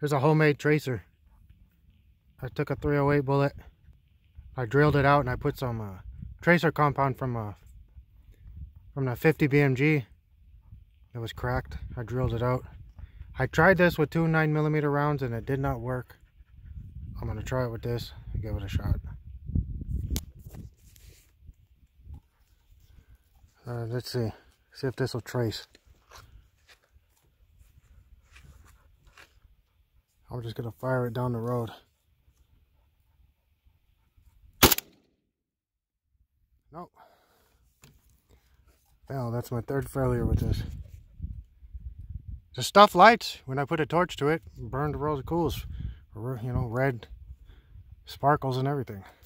Here's a homemade tracer. I took a 308 bullet. I drilled it out and I put some tracer compound from the 50 BMG. It was cracked. I drilled it out. I tried this with two 9mm rounds and it did not work. I'm gonna try it with this and give it a shot. Let's see if this will trace. I'm just gonna fire it down the road. Nope. Well, that's my third failure with this. The stuff lights when I put a torch to it, burned the rose of cools, you know, red sparkles and everything.